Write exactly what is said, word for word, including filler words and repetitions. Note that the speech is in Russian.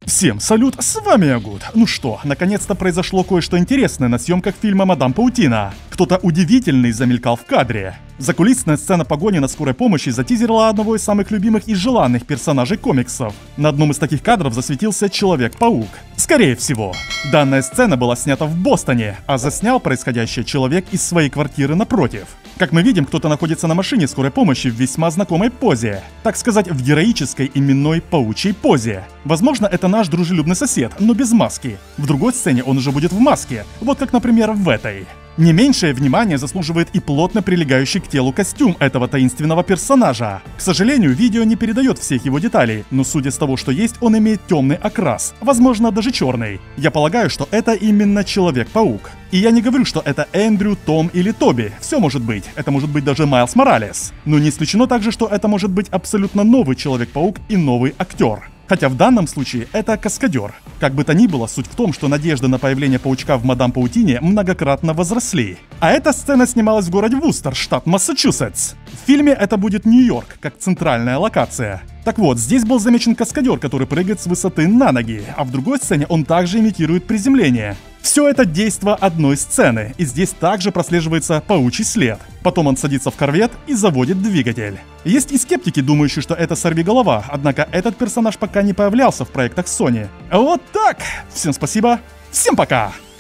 Всем салют, с вами Агут. Ну что, наконец-то произошло кое-что интересное на съемках фильма «Мадам Паутина». Кто-то удивительный замелькал в кадре. Закулисная сцена погони на скорой помощи затизерила одного из самых любимых и желанных персонажей комиксов. На одном из таких кадров засветился Человек-паук. Скорее всего. Данная сцена была снята в Бостоне, а заснял происходящее человек из своей квартиры напротив. Как мы видим, кто-то находится на машине скорой помощи в весьма знакомой позе. Так сказать, в героической именной паучьей позе. Возможно, это наш дружелюбный сосед, но без маски. В другой сцене он уже будет в маске, вот как, например, в этой. Не меньшее внимание заслуживает и плотно прилегающий к телу костюм этого таинственного персонажа. К сожалению, видео не передает всех его деталей, но судя с того, что есть, он имеет темный окрас, возможно, даже черный. Я полагаю, что это именно Человек-паук. И я не говорю, что это Эндрю, Том или Тоби, все может быть, это может быть даже Майлз Моралес. Но не исключено также, что это может быть абсолютно новый Человек-паук и новый актер. Хотя в данном случае это каскадер. Как бы то ни было, суть в том, что надежды на появление паучка в Мадам Паутине многократно возросли. А эта сцена снималась в городе Вустер, штат Массачусетс. В фильме это будет Нью-Йорк, как центральная локация. Так вот, здесь был замечен каскадер, который прыгает с высоты на ноги, а в другой сцене он также имитирует приземление. Все это действо одной сцены, и здесь также прослеживается паучий след. Потом он садится в корвет и заводит двигатель. Есть и скептики, думающие, что это сорвиголова, однако этот персонаж пока не появлялся в проектах Sony. Вот так! Всем спасибо, всем пока!